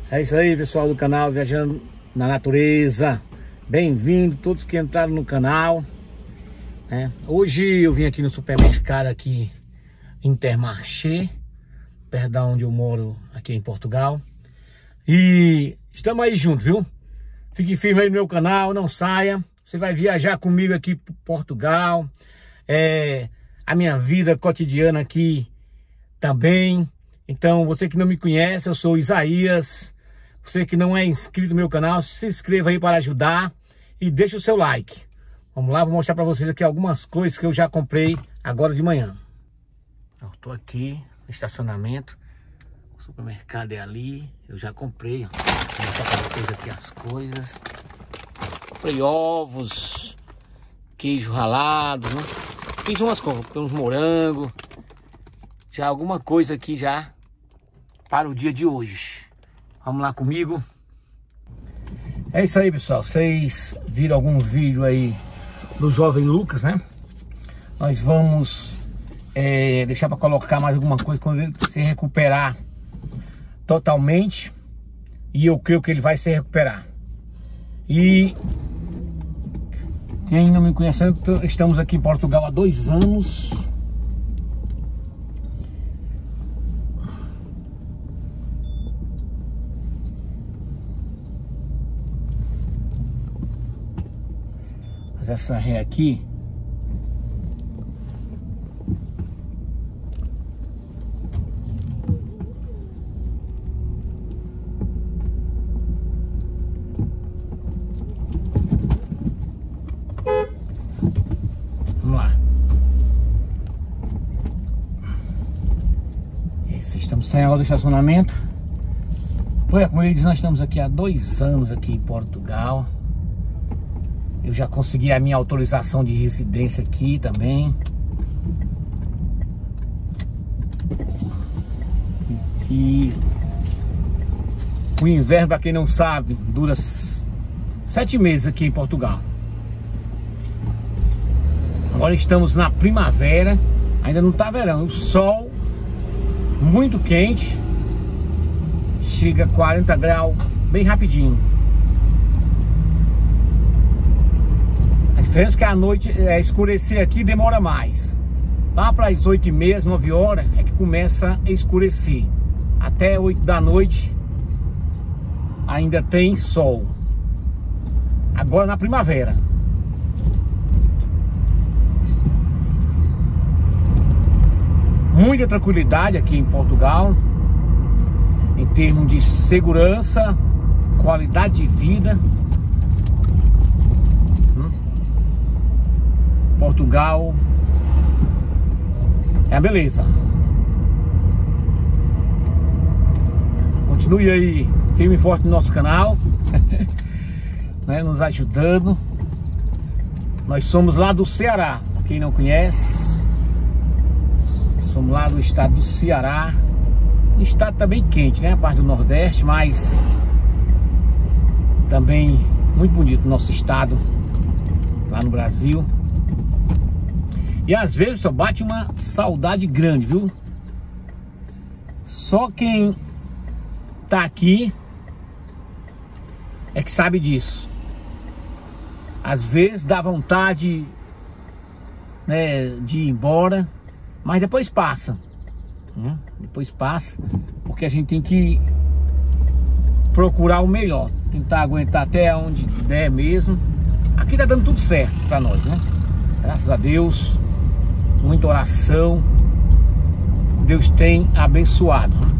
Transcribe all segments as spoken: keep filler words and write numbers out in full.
É isso aí, pessoal do canal Viajando na Natureza. Bem-vindo todos que entraram no canal, né? Hoje eu vim aqui no supermercado aqui Intermarché, perto da onde eu moro aqui em Portugal. E estamos aí juntos, viu? Fique firme aí no meu canal, não saia. Você vai viajar comigo aqui para Portugal. É a minha vida cotidiana aqui também. Então, você que não me conhece, eu sou Isaías. Você que não é inscrito no meu canal, se inscreva aí para ajudar e deixa o seu like. Vamos lá, vou mostrar para vocês aqui algumas coisas que eu já comprei agora de manhã. Eu tô aqui no estacionamento. O supermercado é ali. Eu já comprei. Ó. Vou mostrar para vocês aqui as coisas. Comprei ovos, queijo ralado, né? Fiz umas coisas, uns morangos. Já alguma coisa aqui já para o dia de hoje. Vamos lá comigo. É isso aí, pessoal. Vocês viram alguns vídeos aí do jovem Lucas, né? Nós vamos é, deixar para colocar mais alguma coisa quando ele se recuperar totalmente. E eu creio que ele vai se recuperar. E quem não me conhece, estamos aqui em Portugal há dois anos. Mas essa ré aqui estamos saindo agora do estacionamento. Pois é, como ele diz, nós estamos aqui há dois anos aqui em Portugal. Eu já consegui a minha autorização de residência aqui também. E o inverno, para quem não sabe, dura sete meses aqui em Portugal. Agora estamos na primavera. Ainda não está verão. O sol muito quente, chega a quarenta graus bem rapidinho. A diferença é que a noite é, escurecer aqui demora mais. Lá para as oito e meia, nove horas é que começa a escurecer. Até oito da noite ainda tem sol. Agora na primavera. Muita tranquilidade aqui em Portugal, em termos de segurança, qualidade de vida. Hum. Portugal é a beleza. Continue aí firme e forte no nosso canal, né, nos ajudando. Nós somos lá do Ceará, pra quem não conhece. Somos lá do estado do Ceará. O estado tá bem quente, né? A parte do Nordeste, mas também muito bonito o nosso estado lá no Brasil. E às vezes só bate uma saudade grande, viu? Só quem tá aqui é que sabe disso. Às vezes dá vontade, né, de ir embora. Mas depois passa, né? Depois passa, porque a gente tem que procurar o melhor, tentar aguentar até onde der mesmo. Aqui tá dando tudo certo pra nós, né? Graças a Deus, muita oração, Deus tem abençoado, né?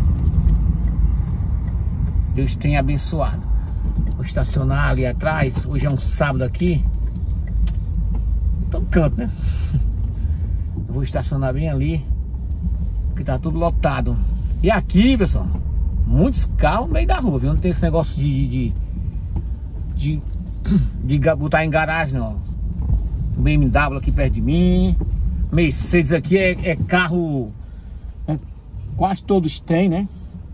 Deus tem abençoado. Vou estacionar ali atrás. Hoje é um sábado aqui. Tô no canto, né? Eu vou estacionar bem ali, porque tá tudo lotado. E aqui, pessoal, muitos carros no meio da rua, viu? Não tem esse negócio de de, de, de, de botar em garagem, não. O B M W aqui perto de mim. Mercedes aqui é, é carro, é, quase todos têm, né?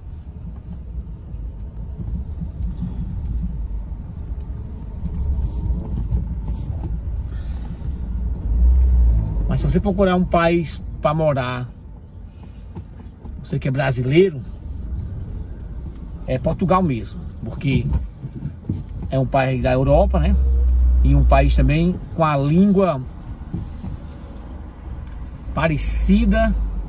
Mas se você procurar um país para morar, você que é brasileiro, é Portugal mesmo, porque é um país da Europa, né? E um país também com a língua parecida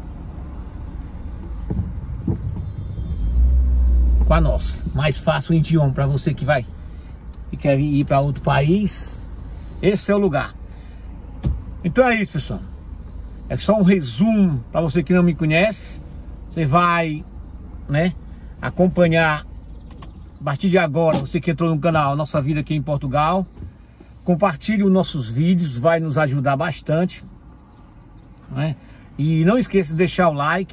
com a nossa. Mais fácil o idioma para você que vai e quer ir para outro país. Esse é o lugar. Então é isso, pessoal. É só um resumo para você que não me conhece. Você vai, né, acompanhar a partir de agora, você que entrou no canal Nossa Vida Aqui em Portugal. Compartilhe os nossos vídeos, vai nos ajudar bastante, né? E não esqueça de deixar o like.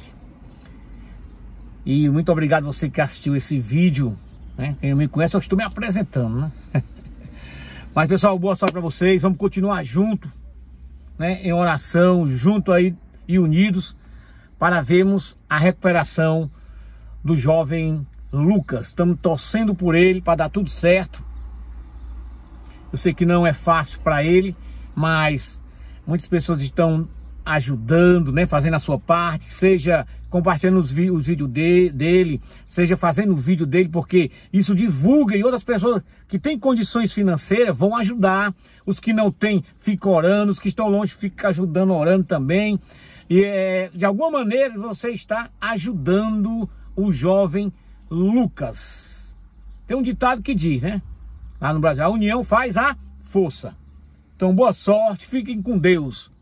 E muito obrigado você que assistiu esse vídeo, né? Quem não me conhece, eu estou me apresentando, né? Mas pessoal, boa sorte para vocês. Vamos continuar junto, né, em oração, junto aí e unidos, para vermos a recuperação do jovem Lucas. Estamos torcendo por ele para dar tudo certo. Eu sei que não é fácil para ele, mas muitas pessoas estão ajudando, né, fazendo a sua parte, seja compartilhando os, os vídeos de, dele, seja fazendo o vídeo dele, porque isso divulga e outras pessoas que têm condições financeiras vão ajudar. Os que não têm, ficam orando, os que estão longe ficam ajudando, orando também. E é, de alguma maneira você está ajudando o jovem Lucas. Tem um ditado que diz, né, lá no Brasil, a união faz a força. Então boa sorte, fiquem com Deus.